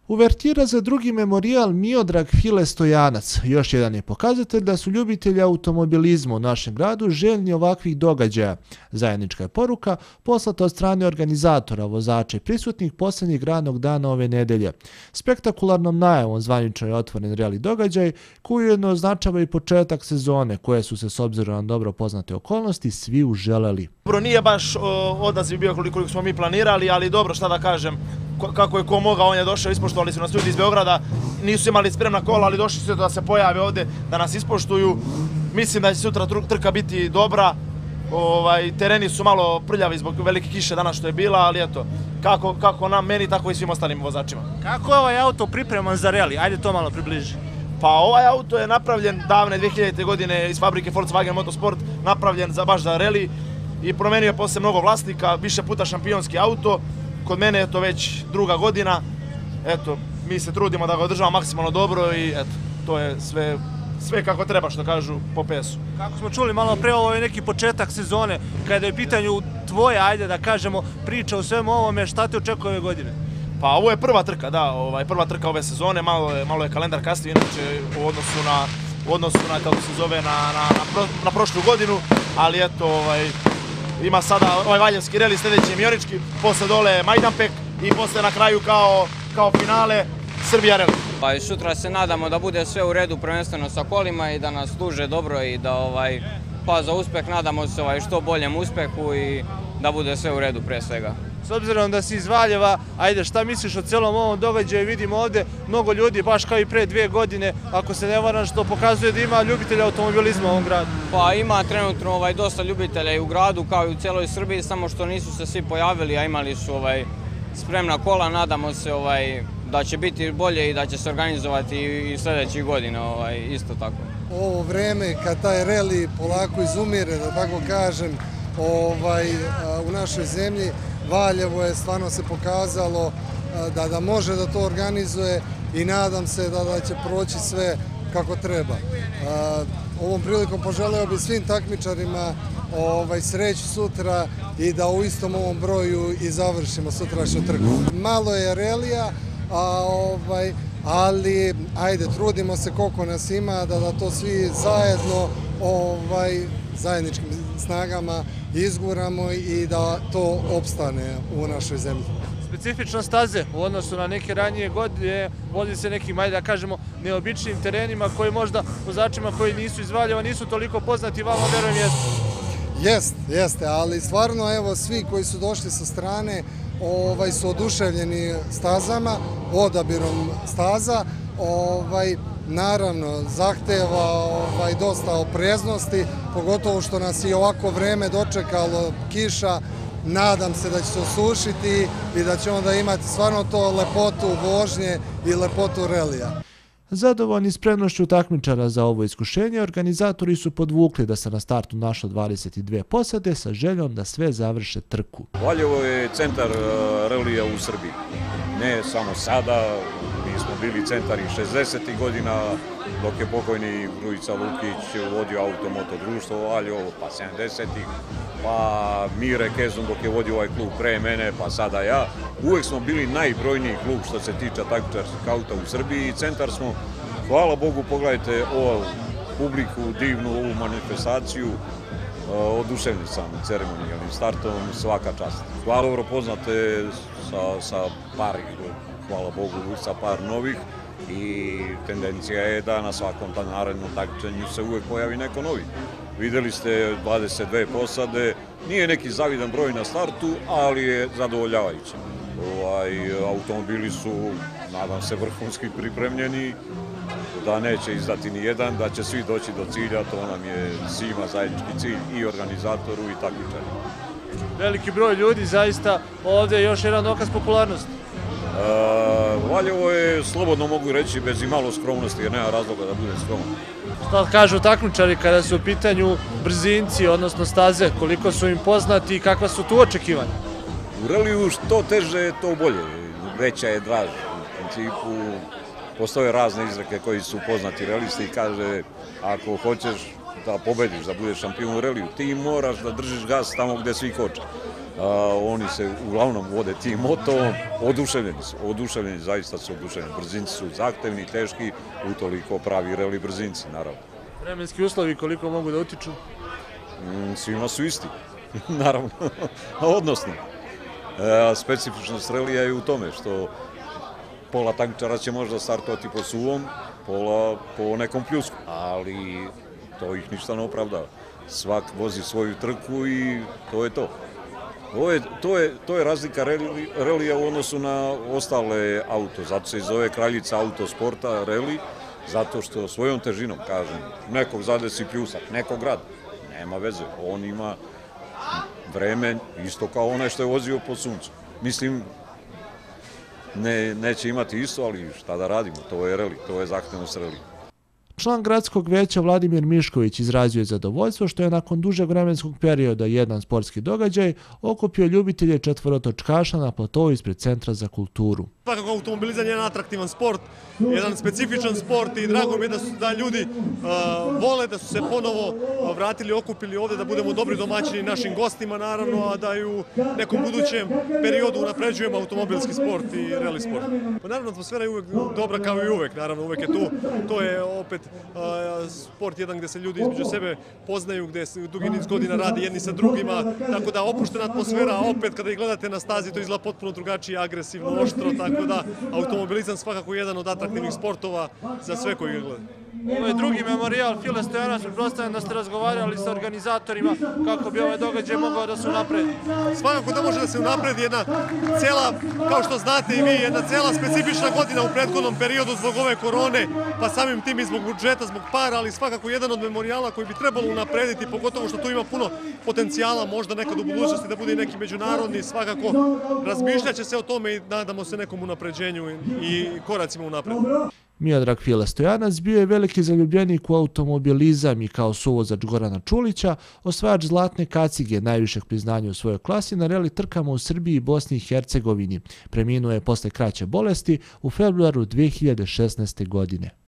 Uvertira za drugi memorijal Miodrag File Stojanac. Još jedan je pokazatelj da su ljubitelji automobilizma u našem gradu željni ovakvih događaja. Zajednička je poruka poslata od strane organizatora, vozača i prisutnih posljednjeg radnog dana ove nedelje. Spektakularnom najavom zvanično je otvoren reli događaj koji ujedno označava i početak sezone koje su se s obzirom na dobro poznate okolnosti svi uželeli. Dobro, nije baš odaziv bio koliko smo mi planirali, ali dobro, šta da kažem, kako je ko mogao, on je došao, ispoštovali su nas ljudi iz Beograda, nisu imali spremna kola, ali došli su da se pojave ovde, da nas ispoštuju. Mislim da će sutra trka biti dobra, tereni su malo prljavi zbog velike kiše danas što je bila, ali eto, kako nam, meni, tako i svim ostalim vozačima. Kako je ovaj auto pripreman za reli? Ajde to malo približi. Pa ovaj auto je napravljen davne 2000. godine iz fabrike Volkswagen Motorsport, napravljen baš za reli i promenio je posle mnogo vlasnika, više puta šampionski auto. Kod mene je to već druga godina, eto, mi se trudimo da ga održavamo maksimalno dobro i eto, to je sve kako treba, što kažu po PS-u. Kako smo čuli malo pre, ovo je neki početak sezone, kada je u pitanju tvoja, ajde da kažemo, priča o svemu ovome, šta te očekuje ove godine? Pa ovo je prva trka, da, prva trka ove sezone, malo je kalendar kasnije, inače u odnosu na kako se zove, na prošlu godinu, ali eto, ima sada ovaj Valjevski reli, sljedeći je Mionički, posle dole Majdanpek i posle na kraju kao finale Srbija reli. Pa i sutra se nadamo da bude sve u redu, prvenstveno sa kolima i da nas služe dobro i da pa za uspeh nadamo se što boljem uspehu i da bude sve u redu pre svega. S obzirom da si iz Valjeva, ajde, šta misliš o celom ovom događaju? Vidimo ovde mnogo ljudi, baš kao i pre 2 godine, ako se ne varam, što pokazuje da ima ljubitelja automobilizma u ovom gradu. Pa ima trenutno dosta ljubitelja i u gradu kao i u cijeloj Srbiji, samo što nisu se svi pojavili, a imali su spremna kola. Nadamo se da će biti bolje i da će se organizovati i sljedećih godina isto tako. Ovo vreme kad taj reli polako izumire, da tako kažem, u našoj zemlji, Valjevo je stvarno se pokazalo da može da to organizuje i nadam se da će proći sve kako treba. Ovom prilikom poželeo bih svim takmičarima sreću sutra i da u istom ovom broju i završimo sutrašnju trku. Malo je relija, ali ajde, trudimo se koliko nas ima da to svi zajedno zajedničkim snagama izguramo i da to opstane u našoj zemlji. Specifično staze u odnosu na neke ranije godine, vozi se nekim, ajde da kažemo, neobičnim terenima koji možda vozačima koji nisu iz Valjeva nisu toliko poznati, vama verujem jeste. Jeste, ali stvarno evo svi koji su došli sa strane su oduševljeni stazama, odabirom staza. Naravno, zahteva dosta opreznosti, pogotovo što nas i ovako vreme dočekalo, kiša. Nadam se da će se osušiti i da će onda imati stvarno to lepotu vožnje i lepotu relija. Zadovoljni spremnošću takmičara za ovo iskušenje, organizatori su podvukli da se na startu našlo 22 posade sa željom da sve završe trku. Valjevo je centar relija u Srbiji. Ne samo sada, mi smo bili centar i 60. godina, dok je pokojni Grujica Lukić vodio automoto društvo Valjevo, pa 70. pa Mire Kezun dok je vodio ovaj klub pre mene, pa sada ja. Uvek smo bili najbrojniji klub što se tiče takmičarskih auta u Srbiji i centar smo, hvala Bogu, pogledajte ovu publiku, divnu ovu manifestaciju, oduševljen sam ceremonijalnim startom, svaka čast. Hvala, dobro poznate sa par, hvala Bogu, sa par novih i tendencija je da na svakom narednom takmičenju se uvek pojavi neko novi. Videli ste 22 posade, nije neki zavidan broj na startu, ali je zadovoljavajuće. Automobili su, nadam se, vrhunski pripremljeni, da neće izdati ni jedan, da će svi doći do cilja, to nam je svima zajednički cilj i organizatoru i takmičarima. Veliki broj ljudi, zaista ovdje još jedan dokaz popularnosti. Valjevo je, slobodno mogu reći, bez i malo skromnosti, jer nema razloga da bude skroman. Šta kažu takmičari kada su u pitanju brzinci, odnosno staze, koliko su im poznati i kakva su tu očekivanja? U reliju što teže, to bolje. Veća je draž. U principu postoje razne izreke koji su poznati relisti i kaže ako hoćeš da pobediš, da budeš šampion u reliju, ti moraš da držiš gas tamo gde svi koče. Oni se uglavnom vode tim motovom, oduševljeni, zaista su oduševljeni. Brzinci su zahtevni, teški, utoliko pravi reli brzinci, naravno. Vremenski uslovi koliko mogu da utiču? Svima su isti, naravno, odnosno. Specifičnost relija je u tome što pola takmičara će možda startovati po suvom, pola po nekom pljusku, ali to ih ništa ne opravdava. Svak vozi svoju trku i to je to. To je razlika relija u odnosu na ostale auto, zato se i zove kraljica autosporta reli, zato što svojom težinom, kažem, nekog zadesi pljusak, nekog grad, nema veze, on ima vreme isto kao onaj što je vozio po suncu. Mislim, neće imati isto, ali šta da radimo, to je reli, to je zahtevnost reli. Član gradskog veća Vladimir Mišković izrazio je zadovoljstvo što je nakon dužeg vremenskog perioda jedan sportski događaj okupio ljubitelje četvorotočkaša na platovu ispred Centra za kulturu. Svakako automobilizam je jedan atraktivan sport, jedan specifičan sport i drago mi je da ljudi vole, da su se ponovo vratili, okupili ovde, da budemo dobri domaćini našim gostima naravno, a da i u nekom budućem periodu unapređujemo automobilski sport i reli sport. Pa naravno, atmosfera je uvek dobra kao i uvek, naravno, uvek je tu. To je opet sport jedan gde se ljudi između sebe poznaju, gde se dugi niz godina radi jedni sa drugima, tako da opuštena atmosfera, a opet kada ih gledate na stazi to izgleda potpuno drugačije, agresivno, oštro, tako da automobilizam svakako jedan od atraktivnih sportova za sve koji ga gledaju. Ovo je drugi memorijal File Stojanac, pretpostavljam da ste razgovarali sa organizatorima kako bi ovaj događaj mogao da se unapredi. Svakako da može da se unapredi jedna cela, kao što znate i vi, jedna cela specifična godina u prethodnom periodu zbog ove korone, pa samim tim i zbog budžeta, zbog para, ali svakako jedan od memorijala koji bi trebalo unaprediti, pogotovo što tu ima puno potencijala, možda nekad u budućnosti da bude i neki međunarodni, svakako razmišljaće se o tome i nadamo se nekom unapređenju i koracima unapred. Miodrag File Stojanac bio je veliki zaljubljenik u automobilizam i kao suvozač Gorana Čulića, osvajač zlatne kacige, najvišeg priznanja u svojoj klasi na reli trkama u Srbiji i Bosni i Hercegovini. Preminuo je posle kraće bolesti u februaru 2016. godine.